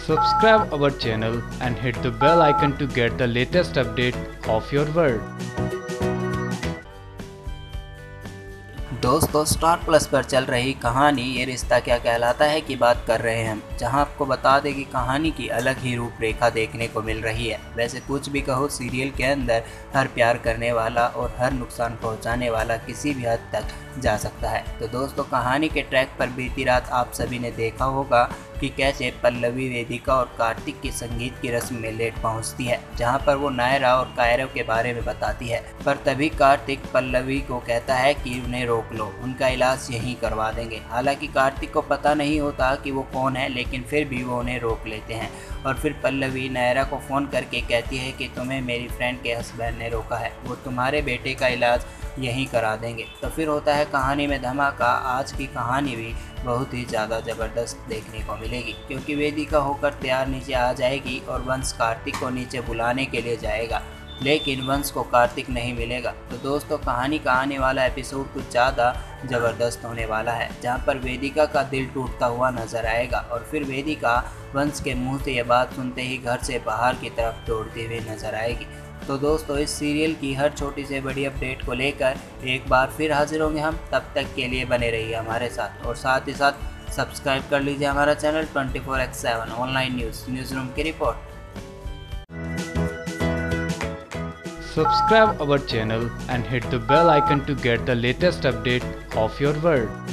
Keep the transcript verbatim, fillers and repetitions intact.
Subscribe our channel and hit the bell icon to get the latest update of your world. दोस्तों, Star Plus पर चल रही कहानी ये रिश्ता क्या कहलाता है की बात कर रहे हैं हम, जहां आपको बता दें कि कहानी की अलग ही रूपरेखा देखने को मिल रही है। वैसे कुछ भी कहो, सीरियल के अंदर हर प्यार करने वाला और हर नुकसान पहुंचाने वाला किसी भी हद तक जा सकता है। तो दोस्तों, कहानी के ट्रैक पर बीती रात आप सभी ने देखा होगा कि कैसे पल्लवी वेदिका और कार्तिक की संगीत की रस्म में लेट पहुंचती है, जहां पर वो नायरा और कायरव के बारे में बताती है। पर तभी कार्तिक पल्लवी को कहता है कि उन्हें रोक लो, उनका इलाज यहीं करवा देंगे। हालांकि कार्तिक को पता नहीं होता कि वो कौन है, लेकिन फिर भी वो उन्हें रोक लेते हैं। और फिर पल्लवी नायरा को फ़ोन करके कहती है कि तुम्हें मेरी फ्रेंड के हस्बैंड ने रोका है, वो तुम्हारे बेटे का इलाज यहीं करा देंगे। तो फिर होता है कहानी में धमाका। आज की कहानी भी बहुत ही ज़्यादा ज़बरदस्त देखने को मिलेगी, क्योंकि वेदिका होकर तैयार नीचे आ जाएगी और वंश कार्तिक को नीचे बुलाने के लिए जाएगा, लेकिन वंश को कार्तिक नहीं मिलेगा। तो दोस्तों, कहानी का आने वाला एपिसोड कुछ ज़्यादा ज़बरदस्त होने वाला है, जहां पर वेदिका का दिल टूटता हुआ नजर आएगा और फिर वेदिका वंश के मुंह से यह बात सुनते ही घर से बाहर की तरफ दौड़ती हुई नजर आएगी। तो दोस्तों, इस सीरियल की हर छोटी से बड़ी अपडेट को लेकर एक बार फिर हाजिर होंगे हम। तब तक के लिए बने रहिए हमारे साथ और साथ ही साथ सब्सक्राइब कर लीजिए हमारा channel twenty four X seven online news news room की report. Subscribe our channel and hit the bell icon to get the latest update of your world.